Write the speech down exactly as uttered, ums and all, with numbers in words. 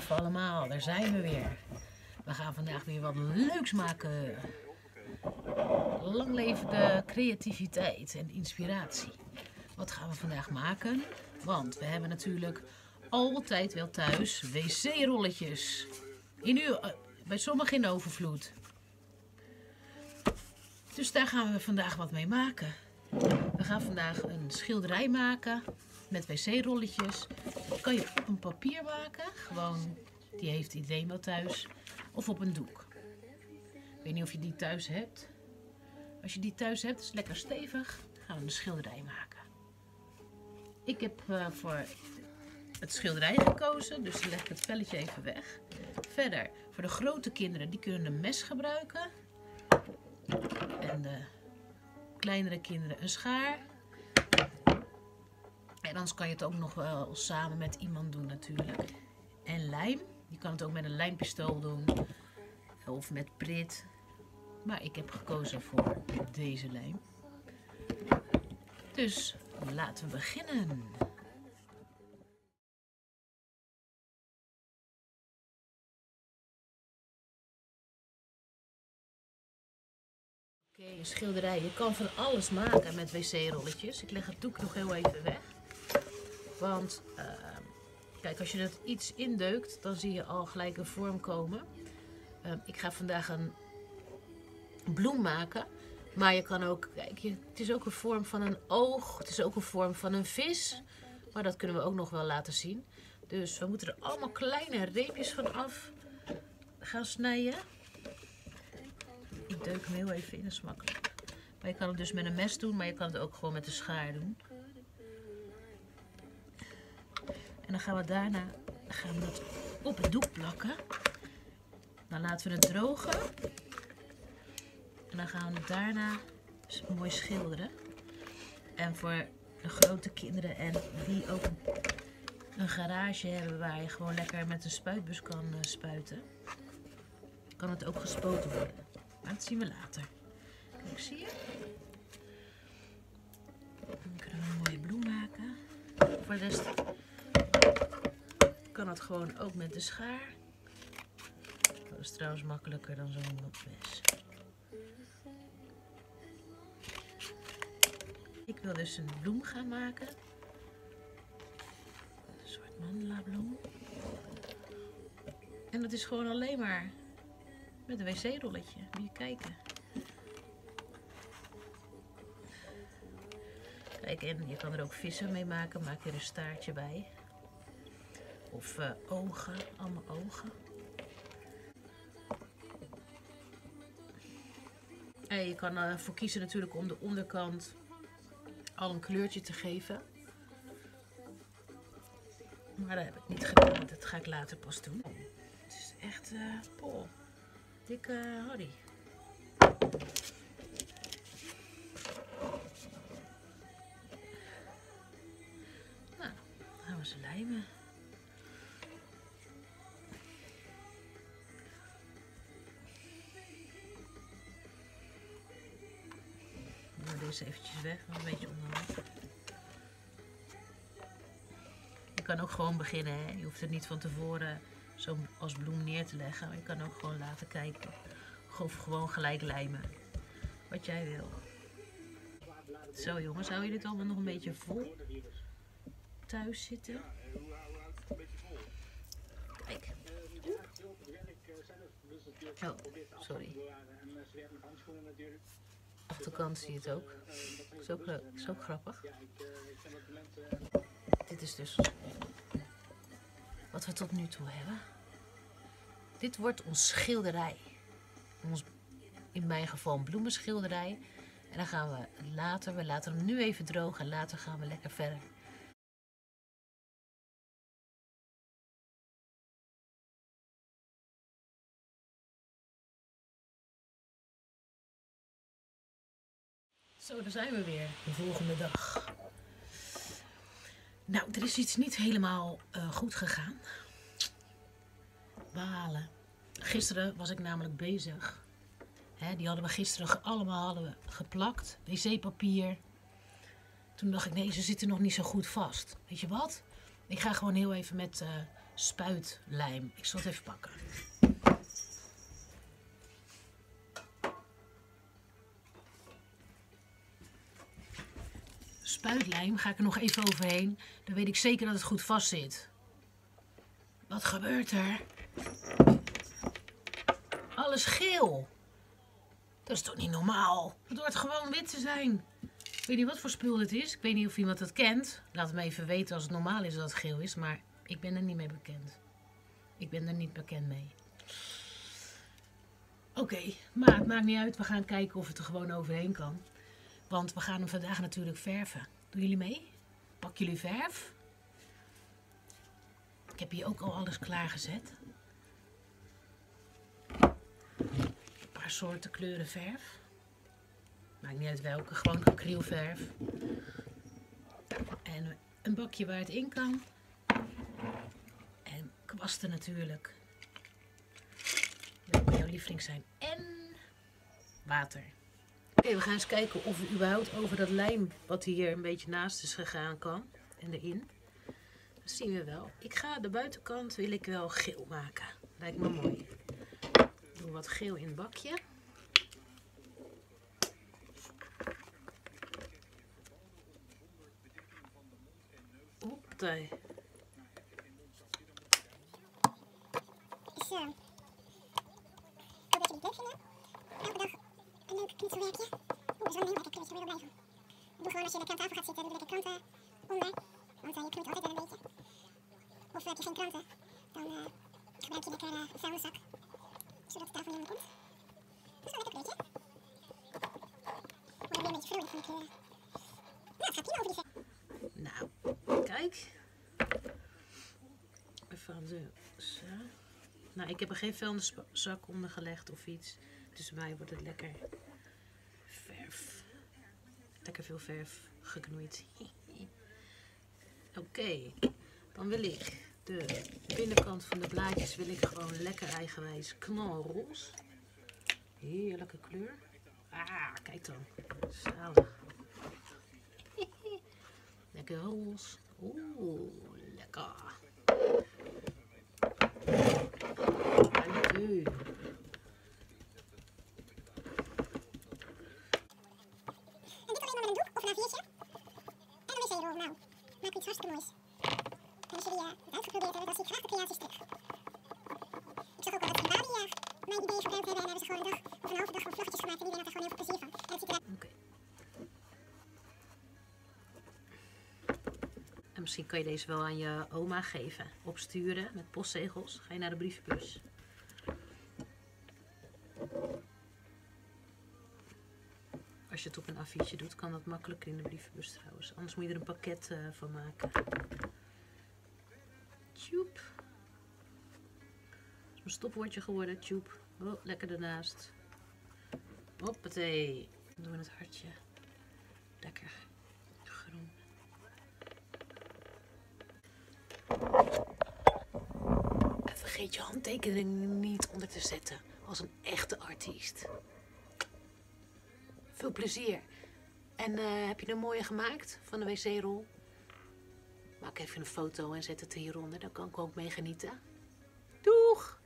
Goedenavond allemaal, daar zijn we weer. We gaan vandaag weer wat leuks maken. Lang leven de creativiteit en inspiratie. Wat gaan we vandaag maken? Want we hebben natuurlijk altijd wel thuis wc-rolletjes. In u, bij sommigen in overvloed. Dus daar gaan we vandaag wat mee maken. We gaan vandaag een schilderij maken met wc-rolletjes. Dat kan je op een papier maken. Gewoon, die heeft iedereen wel thuis. Of op een doek. Ik weet niet of je die thuis hebt. Als je die thuis hebt, is het lekker stevig. Gaan we een schilderij maken. Ik heb uh, voor het schilderij gekozen. Dus dan leg ik het velletje even weg. Verder, voor de grote kinderen, die kunnen een mes gebruiken. En de kleinere kinderen een schaar. En anders kan je het ook nog wel samen met iemand doen natuurlijk. En lijm. Je kan het ook met een lijmpistool doen. Of met prit. Maar ik heb gekozen voor deze lijm. Dus laten we beginnen. Oké, okay, een schilderij. Je kan van alles maken met wc-rolletjes. Ik leg het doek nog heel even weg. Want uh, kijk, als je het iets indeukt, dan zie je al gelijk een vorm komen. Uh, ik ga vandaag een bloem maken. Maar je kan ook, kijk, je, het is ook een vorm van een oog. Het is ook een vorm van een vis. Maar dat kunnen we ook nog wel laten zien. Dus we moeten er allemaal kleine reepjes van af gaan snijden. Ik deuk hem heel even in, dat is makkelijk. Maar je kan het dus met een mes doen, maar je kan het ook gewoon met de schaar doen. En dan gaan we daarna gaan we dat op het doek plakken. Dan laten we het drogen. En dan gaan we het daarna mooi schilderen. En voor de grote kinderen en die ook een garage hebben waar je gewoon lekker met een spuitbus kan spuiten, kan het ook gespoten worden. Maar dat zien we later. Kijk, zie je? Dan kunnen we een mooie bloem maken. Voor de rest kan het gewoon ook met de schaar. Dat is trouwens makkelijker dan zo'n mes. Ik wil dus een bloem gaan maken. Een soort mandala bloem. En dat is gewoon alleen maar met een wc-rolletje. Moet je kijken. Kijk, en je kan er ook vissen mee maken. Maak je er een staartje bij. Of uh, ogen. Allemaal ogen. En je kan ervoor kiezen natuurlijk om de onderkant al een kleurtje te geven. Maar dat heb ik niet gedaan. Dat ga ik later pas doen. Het is echt uh, pol. Dikke Harry. Nou, dan gaan we ze lijmen. Ik doe deze eventjes weg, een beetje onderhand. Je kan ook gewoon beginnen, hè? Je hoeft het niet van tevoren zo als bloem neer te leggen. Maar je kan ook gewoon laten kijken. Of gewoon gelijk lijmen. Wat jij wil. Zo jongens, hou je dit allemaal nog een beetje vol thuis zitten? Kijk. Oh, sorry. Achterkant zie je het ook. Is ook, is ook grappig. Dit is dus wat we tot nu toe hebben. Dit wordt ons schilderij. Ons, in mijn geval een bloemenschilderij. En dan gaan we later, we laten hem nu even drogen en later gaan we lekker verder. Zo, daar zijn we weer, de volgende dag. Nou, er is iets niet helemaal uh, goed gegaan. Balen. Gisteren was ik namelijk bezig. Hè, die hadden we gisteren allemaal hadden we geplakt. wc-papier. Toen dacht ik, nee, ze zitten nog niet zo goed vast. Weet je wat? Ik ga gewoon heel even met uh, spuitlijm. Ik zal het even pakken. Spuitlijm ga ik er nog even overheen. Dan weet ik zeker dat het goed vast zit. Wat gebeurt er? Alles geel. Dat is toch niet normaal? Het hoort gewoon wit te zijn. Ik weet niet wat voor spul dit is. Ik weet niet of iemand het kent. Laat me even weten als het normaal is dat het geel is. Maar ik ben er niet mee bekend. Ik ben er niet bekend mee. Oké, okay, maar het maakt niet uit. We gaan kijken of het er gewoon overheen kan. Want we gaan hem vandaag natuurlijk verven. Doen jullie mee? Pak jullie verf. Ik heb hier ook al alles klaargezet. Een paar soorten kleuren verf. Maakt niet uit welke, gewoon acrylverf. En een bakje waar het in kan. En kwasten natuurlijk. Welke jouw lieveling zijn. En water. Oké, okay, we gaan eens kijken of we überhaupt over dat lijm wat hier een beetje naast is gegaan kan. En erin. Dat zien we wel. Ik ga de buitenkant wil ik wel geel maken. Lijkt me mooi. Ik doe wat geel in het bakje. Hoppatee. Dus, uh, ik hoop dat jullie het leuk vinden. Elke dag een leuk knutselwerkje. Oeh, dat is wel een heel lekker knutje, daar ben ik wel blij van. Doe gewoon als je lekker aan tafel gaat zitten, doe lekker kranten onder. Want uh, je knoeit altijd wel een beetje. Of heb je geen kranten, dan uh, gebruik je lekker uh, een vuilniszak. Zodat de tafel niet onderkomt. Dat is wel lekker kleedje. Word je weer een beetje vrolijk van de kleuren. Nou, het gaat prima over die verf. Nou, kijk. Even de zo. Nou, ik heb er geen vuilniszak onder gelegd of iets. Dus bij mij wordt het lekker verf. Lekker veel verf geknoeid. Oké, okay. Dan wil ik de binnenkant van de blaadjes wil ik gewoon lekker eigenwijs knalroze. Heerlijke kleur. Ah, kijk dan. Zalig. Lekker roze. Oeh, lekker. Dank u. Nou, maak iets hartstikke moois. En als jullie uh, het uitgeprobeerd hebben, dan zie ik graag de creaties terug. Ik zag ook al dat ze in Bali uh, mijn ideeën gebruikt hebben en hebben ze gewoon een dag of een halve dag van vlaggetjes gemaakt en iedereen had er gewoon heel veel plezier van. En het ziet eruit. Okay. En misschien kan je deze wel aan je oma geven, opsturen met postzegels. Ga je naar de brievenbus. Als je het op een affiche doet, kan dat makkelijker in de brievenbus trouwens. Anders moet je er een pakket uh, van maken. Tjoep. Dat is mijn stopwoordje geworden, tjoep. Oh, lekker ernaast. Hoppatee. Dan doen we het hartje. Lekker groen. En vergeet je handtekening niet onder te zetten. Als een echte artiest. Veel plezier. En uh, heb je een mooie gemaakt van de wc-rol? Maak even een foto en zet het hieronder. Dan kan ik ook mee genieten. Doeg!